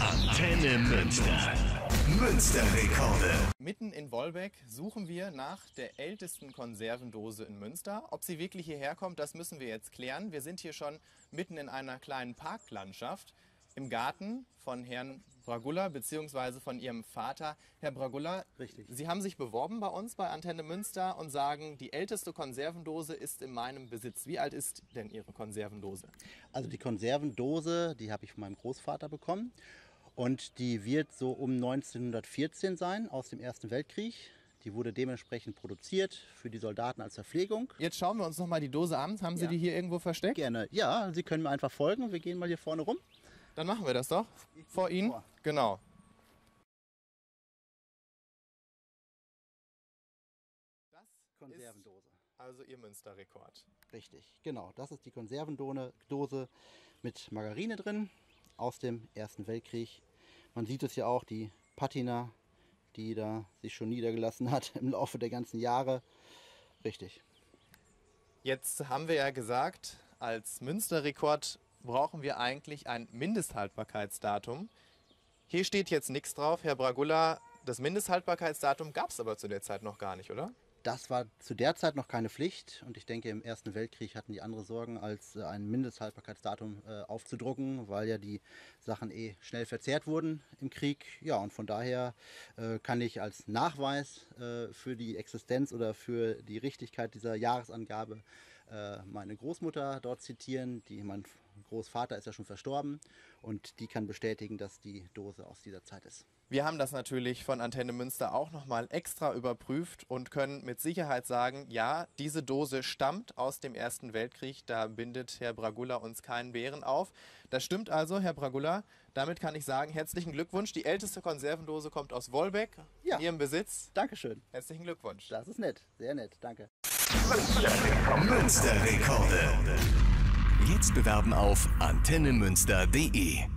Antenne Münster. Münsterrekorde. Mitten in Wolbeck suchen wir nach der ältesten Konservendose in Münster. Ob sie wirklich hierher kommt, das müssen wir jetzt klären. Wir sind hier schon mitten in einer kleinen Parklandschaft im Garten von Herrn Bragulla bzw. von Ihrem Vater. Herr Bragulla, Richtig. Sie haben sich beworben bei uns bei Antenne Münster und sagen, die älteste Konservendose ist in meinem Besitz. Wie alt ist denn Ihre Konservendose? Also die Konservendose, die habe ich von meinem Großvater bekommen. Und die wird so um 1914 sein, aus dem Ersten Weltkrieg. Die wurde dementsprechend produziert für die Soldaten als Verpflegung. Jetzt schauen wir uns noch mal die Dose an. Haben Sie die hier irgendwo versteckt? Gerne. Ja, Sie können mir einfach folgen. Wir gehen mal hier vorne rum. Dann machen wir das doch. Vor Ihnen? Vor. Genau. Das Konservendose. ist also Ihr Münsterrekord. Richtig, genau. Das ist die Konservendose mit Margarine drin aus dem Ersten Weltkrieg. Man sieht es ja auch, die Patina, die da sich schon niedergelassen hat im Laufe der ganzen Jahre. Richtig. Jetzt haben wir ja gesagt, als Münsterrekord brauchen wir eigentlich ein Mindesthaltbarkeitsdatum. Hier steht jetzt nichts drauf, Herr Bragulla. Das Mindesthaltbarkeitsdatum gab es aber zu der Zeit noch gar nicht, oder? Das war zu der Zeit noch keine Pflicht und ich denke, im Ersten Weltkrieg hatten die andere Sorgen, als ein Mindesthaltbarkeitsdatum aufzudrucken, weil ja die Sachen schnell verzehrt wurden im Krieg. Ja, und von daher kann ich als Nachweis für die Existenz oder für die Richtigkeit dieser Jahresangabe meine Großmutter dort zitieren. Mein Großvater ist ja schon verstorben und die kann bestätigen, dass die Dose aus dieser Zeit ist. Wir haben das natürlich von Antenne Münster auch nochmal extra überprüft und können mit Sicherheit sagen, ja, diese Dose stammt aus dem Ersten Weltkrieg. Da bindet Herr Bragulla uns keinen Bären auf. Das stimmt also, Herr Bragulla. Damit kann ich sagen, herzlichen Glückwunsch. Die älteste Konservendose kommt aus Wolbeck, Ja. in Ihrem Besitz. Dankeschön. Herzlichen Glückwunsch. Das ist nett, sehr nett, danke. Münsterrekorde. Jetzt bewerben auf antennemünster.de.